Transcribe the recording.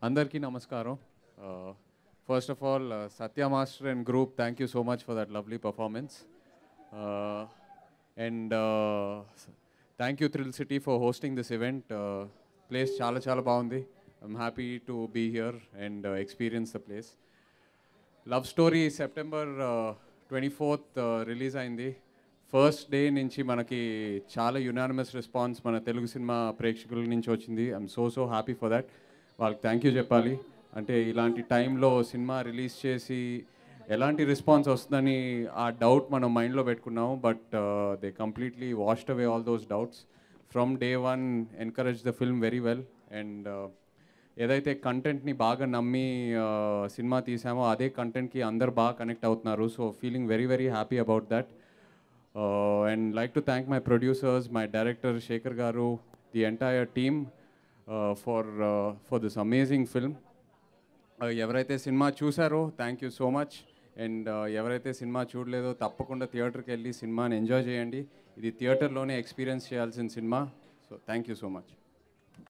Andarki namaskaram. First of all, Satya Master and group, thank you so much for that lovely performance. And thank you Thrill City for hosting this event. Place chala chala baundi. I'm happy to be here and experience the place. Love Story September 24th release అయింది. First day నుంచి మనకి చాలా unanimous response మన Telugu cinema ప్రేక్షకుల నుంచి వచ్చింది. I'm so happy for that. వాళ్ళకి thank you చెప్పాలి. అంటే ఇలాంటి టైంలో సినిమా రిలీజ్ చేసి ఎలాంటి రెస్పాన్స్ వస్తుందని ఆ డౌట్ మనం మైండ్లో పెట్టుకున్నాము. But they completely washed away all those doubts. From day one encourage the film very well. And ఏదైతే కంటెంట్ని బాగా నమ్మి సినిమా తీసామో అదే కంటెంట్కి అందరు బాగా కనెక్ట్ అవుతున్నారు. So feeling very happy about that. And like to thank my producers, my director Shekhar garu, the entire team for this amazing film. ఎవరైతే సినిమా చూసారో thank you so much. And ఎవరైతే సినిమా చూడలేదో తప్పకుండా థియేటర్కి వెళ్ళి సినిమాని ఎంజాయ్ చేయండి. ఇది థియేటర్లోనే ఎక్స్పీరియన్స్ చేయాల్సిన సినిమా. So thank you so much.